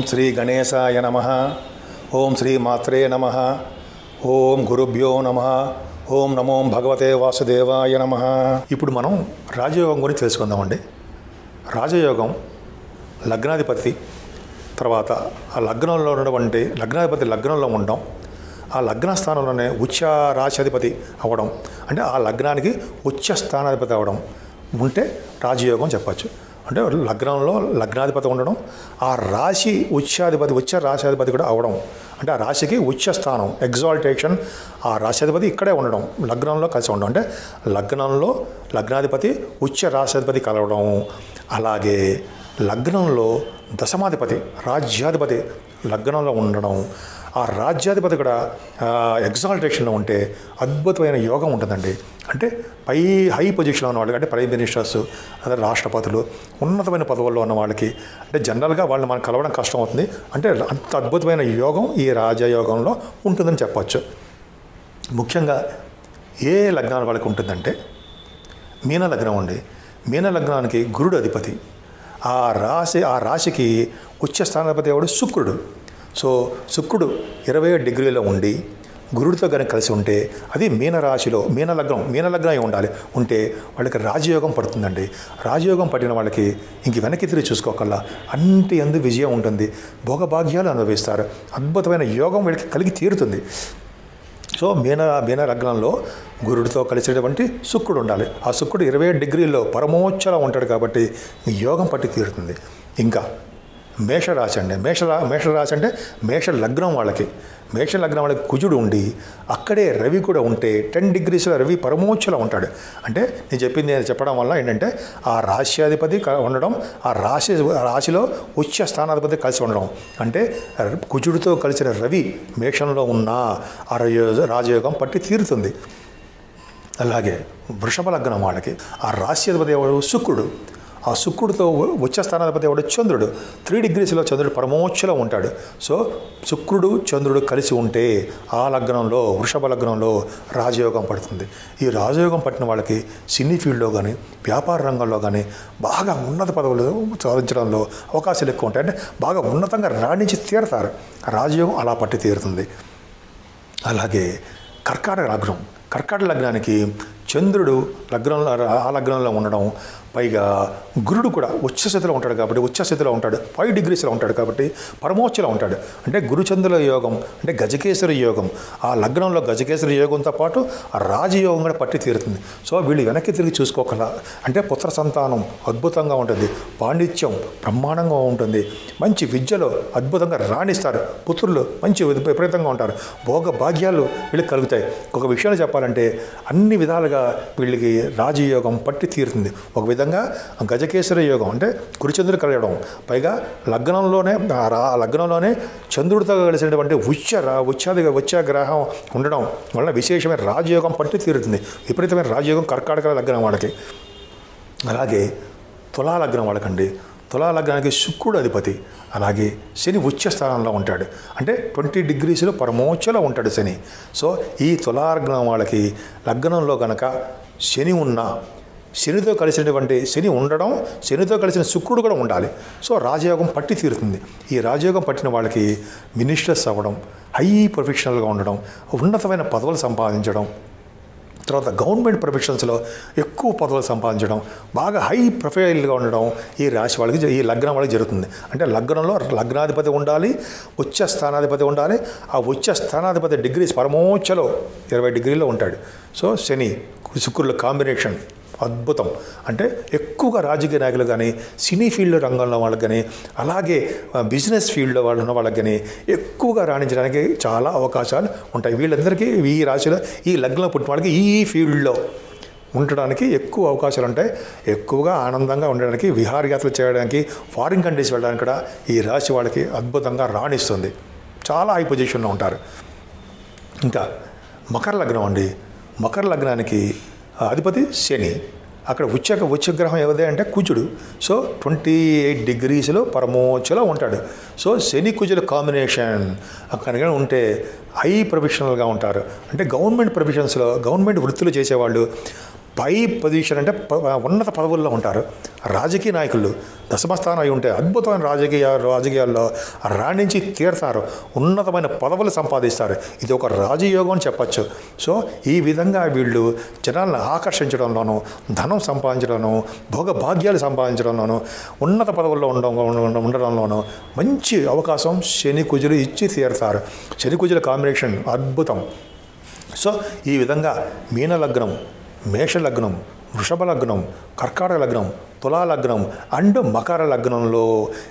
శ్రీ గణేశాయ నమః. ఓం శ్రీ మాత్రే నమః. ఓం గురుభ్యో నమః. ఓం నమో భగవతే వాసుదేవాయ నమః. ఇప్పుడు మనం రాజయోగం గురించి తెలుసుకుందామండి. రాజయోగం లగ్నాధిపతి తర్వాత ఆ లగ్నంలో ఉన్నటువంటి లగ్నాధిపతి లగ్నంలో ఉండడం, ఆ లగ్న స్థానంలోనే ఉచ్చ రాశాధిపతి అవ్వడం, అంటే ఆ లగ్నానికి ఉచ్చ స్థానాధిపతి అవ్వడం ఉంటే రాజయోగం చెప్పచ్చు. అంటే లగ్నంలో లగ్నాధిపతి ఉండడం, ఆ రాశి ఉచ్చ రాశాధిపతి కూడా అవడం, అంటే ఆ రాశికి ఉచ్చ స్థానం ఎగ్జాల్టేషన్, ఆ రాశాధిపతి ఇక్కడే ఉండడం, లగ్నంలో కలిసి ఉండడం, అంటే లగ్నంలో లగ్నాధిపతి ఉచ్చ రాశాధిపతి కలవడం. అలాగే లగ్నంలో దశమాధిపతి రాజ్యాధిపతి లగ్నంలో ఉండడం, ఆ రాజ్యాధిపతి కూడా ఎగ్జాల్టేషన్లో ఉంటే అద్భుతమైన యోగం ఉంటుందండి. అంటే హై పొజిషన్లో ఉన్న వాళ్ళకి, అంటే ప్రైమ్ మినిస్టర్స్, అదే రాష్ట్రపతులు, ఉన్నతమైన పదవుల్లో ఉన్న వాళ్ళకి, అంటే జనరల్గా వాళ్ళని మనం కలవడం కష్టం అవుతుంది. అంటే అంత అద్భుతమైన యోగం ఈ రాజయోగంలో ఉంటుందని చెప్పచ్చు. ముఖ్యంగా ఏ లగ్నాల వాళ్ళకి ఉంటుందంటే మీన లగ్నం ఉండి, మీన లగ్నానికి గురుడు అధిపతి, ఆ రాశికి ఉచ్చ స్థానాధిపతి ఎవడు శుక్రుడు. సో శుక్రుడు 27 డిగ్రీలో ఉండి గురుడితో కనుక కలిసి ఉంటే అది మీనరాశిలో మీన లగ్నం ఉండాలి, ఉంటే వాళ్ళకి రాజయోగం పడుతుందండి. రాజయోగం పడిన వాళ్ళకి ఇంక వెనక్కి తిరిగి చూసుకోకల్లా అన్నిటి యందు విజయం ఉంటుంది, భోగభాగ్యాలు అనుభవిస్తారు, అద్భుతమైన యోగం వీళ్ళకి కలిగి తీరుతుంది. సో మీన లగ్నంలో గురుడితో కలిసేటువంటి శుక్రుడు ఉండాలి. ఆ శుక్రుడు 27 డిగ్రీల్లో పరమోచ్చలో ఉంటాడు కాబట్టి యోగం పట్టి తీరుతుంది. ఇంకా మేషరాశి అండి. మేషరాశి అంటే మేష లగ్నం వాళ్ళకి కుజుడు ఉండి అక్కడే రవి కూడా ఉంటే 10 డిగ్రీస్లో రవి పరమోచ్చలో ఉంటాడు. అంటే నేను చెప్పడం వల్ల ఏంటంటే ఆ రాశ్యాధిపతి ఉండడం, ఆ రాశిలో ఉచ్చ స్థానాధిపతి కలిసి ఉండడం, అంటే కుజుడితో కలిసిన రవి మేషంలో ఉన్న ఆ రాజయోగం పట్టి తీరుతుంది. అలాగే వృషభ లగ్నం వాళ్ళకి ఆ రాశ్యాధిపతి ఎవరు శుక్రుడు, ఆ శుక్రుడితో ఉచ్చ స్థానాధిపతి ఎవడు చంద్రుడు, 3 డిగ్రీస్లో చంద్రుడు పరమోచ్చలో ఉంటాడు. సో శుక్రుడు చంద్రుడు కలిసి ఉంటే ఆ లగ్నంలో వృషభ లగ్నంలో రాజయోగం పడుతుంది. ఈ రాజయోగం పట్టిన వాళ్ళకి సినీ ఫీల్డ్లో కానీ వ్యాపార రంగంలో కానీ బాగా ఉన్నత పదవులు సాధించడంలో అవకాశాలు ఎక్కువ ఉంటాయి. అంటే బాగా ఉన్నతంగా రాణించి తీరతారు. రాజయోగం అలా పట్టి తీరుతుంది. అలాగే కర్కాటక లగ్నానికి చంద్రుడు ఆ లగ్నంలో ఉండడం, పైగా గురుడు కూడా ఉచ్చస్థితిలో ఉంటాడు 5 డిగ్రీస్లో ఉంటాడు కాబట్టి పరమోచ్చలో ఉంటాడు. అంటే గురుచంద్రుల యోగం, అంటే గజకేసరి యోగం, ఆ లగ్నంలో గజకేసరి యోగంతో పాటు ఆ రాజయోగం కూడా పట్టి తీరుతుంది. సో వీళ్ళు వెనక్కి తిరిగి చూసుకోగల, అంటే పుత్ర సంతానం అద్భుతంగా ఉంటుంది, పాండిత్యం బ్రహ్మాండంగా ఉంటుంది, మంచి విద్యలో అద్భుతంగా రాణిస్తారు, పుత్రులు మంచి విపరీతంగా ఉంటారు, భోగ భాగ్యాలు వీళ్ళకి కలుగుతాయి. ఒక విషయాన్ని చెప్పాలంటే అన్ని విధాలుగా వీళ్ళకి రాజయోగం పట్టి తీరుతుంది. ఒక విధంగా గజకేసరి యోగం అంటే గురుచంద్రుడు కలగడం, పైగా లగ్నంలోనే చంద్రుడితో కలిసినటువంటి ఉచ్చ గ్రహం ఉండడం వలన విశేషమైన రాజయోగం పట్టి తీరుతుంది. విపరీతమైన రాజయోగం కర్కాటక లగ్నం వాళ్ళకి. అలాగే తులా లగ్నం వాళ్ళకండి, తులా లగ్నానికి శుక్రుడు అధిపతి, అలాగే శని ఉచ్చ స్థానంలో ఉంటాడు, అంటే 20 డిగ్రీస్లో పరమోచ్చలో ఉంటాడు శని. సో ఈ తులా లగ్నం వాళ్ళకి లగ్నంలో కనుక శనితో కలిసినటువంటి శనితో కలిసిన శుక్రుడు కూడా ఉండాలి. సో రాజయోగం పట్టి తీరుతుంది. ఈ రాజయోగం పట్టిన వాళ్ళకి మినిస్టర్స్ అవ్వడం, హై ప్రొఫెషనల్గా ఉండడం, ఉన్నతమైన పదవులు సంపాదించడం, తర్వాత గవర్నమెంట్ ప్రొఫెషన్స్లో ఎక్కువ పదవులు సంపాదించడం, బాగా హై ప్రొఫైల్గా ఉండడం ఈ రాశి వాళ్ళకి, ఈ లగ్నం వాళ్ళకి జరుగుతుంది. అంటే లగ్నంలో లగ్నాధిపతి ఉండాలి, ఉచ్చ స్థానాధిపతి ఉండాలి. ఆ ఉచ్చ స్థానాధిపతి డిగ్రీస్ పరమోచ్చలో 20 డిగ్రీలో ఉంటాడు. సో శని శుక్రుల కాంబినేషన్ అద్భుతం. అంటే ఎక్కువగా రాజకీయ నాయకులు కానీ, సినీ ఫీల్డ్ రంగంలో వాళ్ళకి కానీ, అలాగే బిజినెస్ ఫీల్డ్లో వాళ్ళు ఉన్న వాళ్ళకి కానీ ఎక్కువగా రాణించడానికి చాలా అవకాశాలు ఉంటాయి. వీళ్ళందరికీ ఈ రాశిలో ఈ లగ్నంలో పుట్టిన వాళ్ళకి ఈ ఫీల్డ్లో ఉండడానికి ఎక్కువ అవకాశాలు ఉంటాయి. ఎక్కువగా ఆనందంగా ఉండడానికి, విహారయాత్రలు చేయడానికి, ఫారిన్ కంట్రీస్ వెళ్ళడానికి కూడా ఈ రాశి వాళ్ళకి అద్భుతంగా రాణిస్తుంది. చాలా హై పొజిషన్లో ఉంటారు. ఇంకా మకర లగ్నం అండి. మకర లగ్నానికి అధిపతి శని, అక్కడ ఉచ్చగ్రహం ఎవరిదే అంటే కుజుడు. సో 28 డిగ్రీస్లో పరమోచ్చలో ఉంటాడు. సో శని కుజుల కాంబినేషన్ కనుక ఉంటే హై ప్రొఫెషనల్గా ఉంటారు. అంటే గవర్నమెంట్ ప్రొఫెషన్స్లో గవర్నమెంట్ వృత్తులు చేసేవాళ్ళు పై పొజిషన్ అంటే ఉన్నత పదవుల్లో ఉంటారు. రాజకీయ నాయకులు దశమస్థానం అయి ఉంటే అద్భుతమైన రాజకీయాల్లో రాణించి తీరుతారు, ఉన్నతమైన పదవులు సంపాదిస్తారు. ఇది ఒక రాజయోగం అని చెప్పచ్చు. సో ఈ విధంగా వీళ్ళు జనాలను ఆకర్షించడంలోనూ, ధనం సంపాదించడంలోనూ, భోగభాగ్యాలు సంపాదించడంలోనూ, ఉన్నత పదవుల్లో ఉండడంలోనూ మంచి అవకాశం శని కుజులు ఇచ్చి తీరుతారు. శని కుజుల కాంబినేషన్ అద్భుతం. సో ఈ విధంగా మీన లగ్నం, మేష లగ్నం, వృషభ లగ్నం, కర్కాటక లగ్నం, తులా లగ్నం అండ్ మకర లగ్నంలో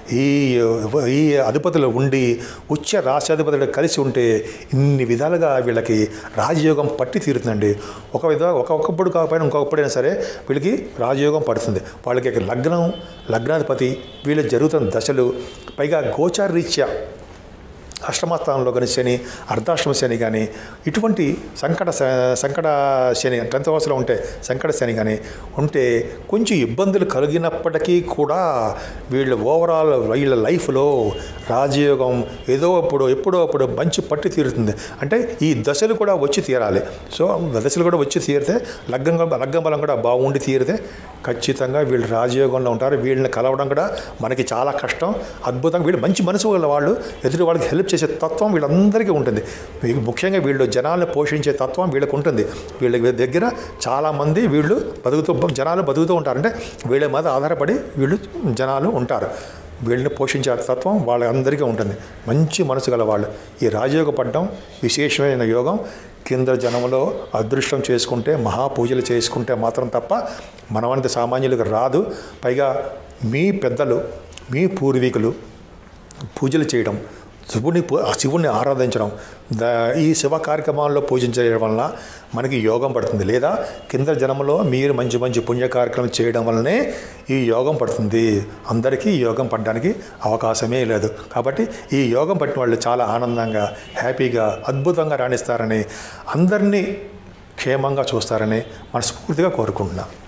ఈ అధిపతులు ఉండి ఉచ్చ రాశ్యాధిపతులు కలిసి ఉంటే ఇన్ని విధాలుగా వీళ్ళకి రాజయోగం పట్టి తీరుతుందండి. ఒక్కొక్కప్పుడు కాకపోయినా ఇంకొకప్పుడైనా సరే వీళ్ళకి రాజయోగం పడుతుంది. వాళ్ళకి లగ్నాధిపతి వీళ్ళ జరుగుతున్న దశలు, పైగా గోచార రీత్యా అష్టమస్థానంలో కానీ శని, అర్ధాష్టమ శని కానీ, ఇటువంటి సంకట శని 10th హౌస్లో ఉంటే సంకట శని కానీ ఉంటే కొంచెం ఇబ్బందులు కలిగినప్పటికీ కూడా వీళ్ళు ఓవరాల్ వీళ్ళ లైఫ్లో రాజయోగం ఎప్పుడో అప్పుడు మంచి పట్టి తీరుతుంది. అంటే ఈ దశలు కూడా వచ్చి తీరాలి. సో దశలు కూడా వచ్చి తీరితే లగ్గం బలం కూడా బాగుండి తీరితే ఖచ్చితంగా వీళ్ళు రాజయోగంలో ఉంటారు. వీళ్ళని కలవడం కూడా మనకి చాలా కష్టం. అద్భుతంగా వీళ్ళు మంచి మనసు వాళ్ళు ఎదుటి వాళ్ళకి హెల్ప్ చేసే తత్వం వీళ్ళందరికీ ఉంటుంది. ముఖ్యంగా వీళ్ళు జనాలను పోషించే తత్వం వీళ్ళకు ఉంటుంది. వీళ్ళ దగ్గర చాలామంది జనాలు బతుకుతూ ఉంటారు. అంటే వీళ్ళ మీద ఆధారపడి జనాలు ఉంటారు. వీళ్ళని పోషించే తత్వం వాళ్ళందరికీ ఉంటుంది. మంచి మనసు గల వాళ్ళు. ఈ రాజయోగ పడ్డం విశేషమైన యోగం. కింద జనంలో అదృష్టం చేసుకుంటే, మహాపూజలు చేసుకుంటే మాత్రం తప్ప మనమంత సామాన్యులకు రాదు. పైగా మీ పెద్దలు, మీ పూర్వీకులు పూజలు చేయడం, శివుణ్ణి ఆరాధించడం, ఈ శివ కార్యక్రమాల్లో పూజించడం వలన మనకి యోగం పడుతుంది. లేదా కింద జన్మలో మీరు మంచి పుణ్య కార్యక్రమం చేయడం వల్లనే ఈ యోగం పడుతుంది. అందరికీ ఈ యోగం పడడానికి అవకాశమే లేదు. కాబట్టి ఈ యోగం పట్టిన వాళ్ళు చాలా ఆనందంగా, హ్యాపీగా, అద్భుతంగా రాణిస్తారని, అందరినీ క్షేమంగా చూస్తారని మనస్ఫూర్తిగా కోరుకుంటున్నాను.